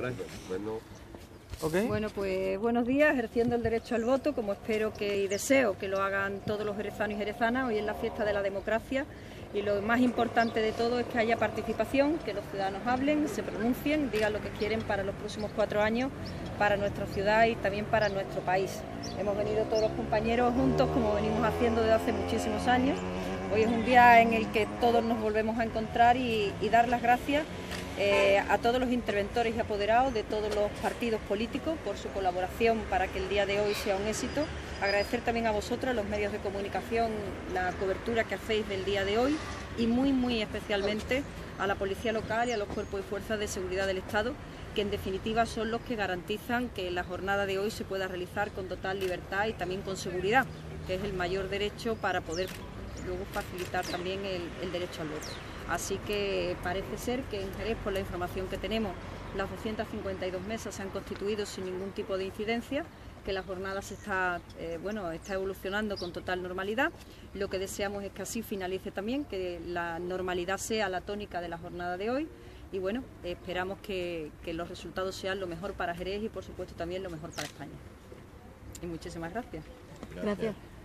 Bueno. Okay. Bueno, pues buenos días, ejerciendo el derecho al voto, como espero y deseo que lo hagan todos los jerezanos y jerezanas. Hoy es la fiesta de la democracia y lo más importante de todo es que haya participación, que los ciudadanos hablen, se pronuncien, digan lo que quieren para los próximos 4 años, para nuestra ciudad y también para nuestro país. Hemos venido todos los compañeros juntos, como venimos haciendo desde hace muchísimos años. Hoy es un día en el que todos nos volvemos a encontrar y dar las gracias a todos los interventores y apoderados de todos los partidos políticos por su colaboración para que el día de hoy sea un éxito. Agradecer también a vosotros, a los medios de comunicación, la cobertura que hacéis del día de hoy y muy especialmente a la Policía Local y a los cuerpos y fuerzas de seguridad del Estado, que en definitiva son los que garantizan que la jornada de hoy se pueda realizar con total libertad y también con seguridad, que es el mayor derecho para poder luego facilitar también el derecho al voto. Así que parece ser que en Jerez, por la información que tenemos, las 252 mesas se han constituido sin ningún tipo de incidencia, que la jornada se está evolucionando con total normalidad. Lo que deseamos es que así finalice también, que la normalidad sea la tónica de la jornada de hoy y bueno, esperamos que los resultados sean lo mejor para Jerez y por supuesto también lo mejor para España. Y muchísimas gracias. Gracias.